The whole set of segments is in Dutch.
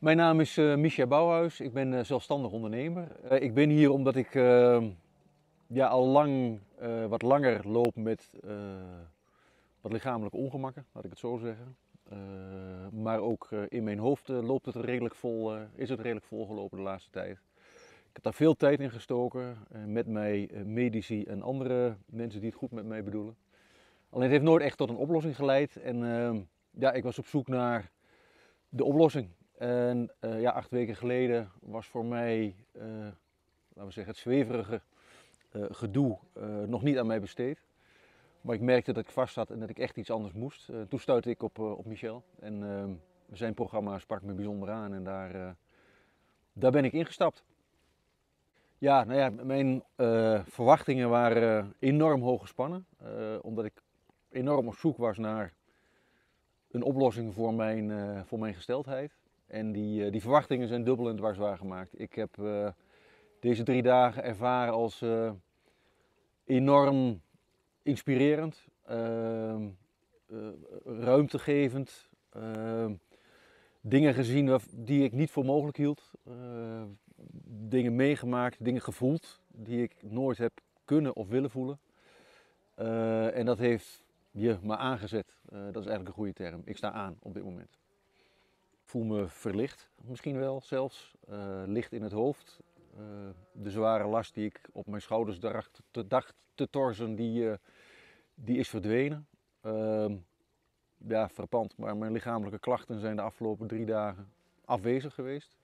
Mijn naam is Micha Bouwhuis. Ik ben zelfstandig ondernemer. Ik ben hier omdat ik al wat langer loop met wat lichamelijke ongemakken, laat ik het zo zeggen. Maar ook in mijn hoofd loopt het redelijk vol, is het redelijk volgelopen de laatste tijd. Ik heb daar veel tijd in gestoken met mij, medici en andere mensen die het goed met mij bedoelen. Alleen het heeft nooit echt tot een oplossing geleid. En ik was op zoek naar de oplossing. En 8 weken geleden was voor mij, laten we zeggen, het zweverige gedoe nog niet aan mij besteed. Maar ik merkte dat ik vast zat en dat ik echt iets anders moest. Toen stuitte ik op Michel. En zijn programma sprak me bijzonder aan en daar ben ik ingestapt. Mijn verwachtingen waren enorm hoog gespannen. Omdat ik enorm op zoek was naar een oplossing voor mijn gesteldheid. En die verwachtingen zijn dubbel en dwars waargemaakt. Ik heb deze 3 dagen ervaren als enorm inspirerend, ruimtegevend, dingen gezien die ik niet voor mogelijk hield, dingen meegemaakt, dingen gevoeld die ik nooit heb kunnen of willen voelen. En dat heeft je me aangezet. Dat is eigenlijk een goede term. Ik sta aan op dit moment. Ik voel me verlicht, misschien wel zelfs. Licht in het hoofd. De zware last die ik op mijn schouders dacht te torsen, die is verdwenen. Frappant, maar mijn lichamelijke klachten zijn de afgelopen 3 dagen afwezig geweest.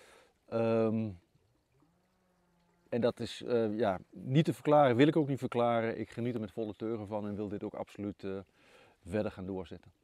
En dat is niet te verklaren, wil ik ook niet verklaren. Ik geniet er met volle teugen van en wil dit ook absoluut verder gaan doorzetten.